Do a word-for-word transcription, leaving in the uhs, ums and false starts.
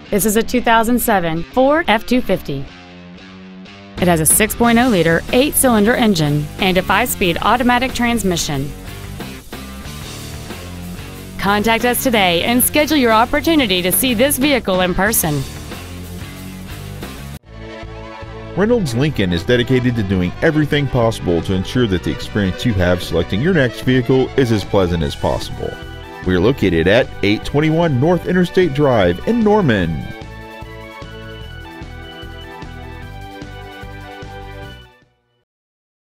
This is a two thousand seven Ford F two fifty. It has a six point oh liter eight-cylinder engine and a five-speed automatic transmission. Contact us today and schedule your opportunity to see this vehicle in person. Reynolds Lincoln is dedicated to doing everything possible to ensure that the experience you have selecting your next vehicle is as pleasant as possible. We are located at eight twenty-one North Interstate Drive in Norman.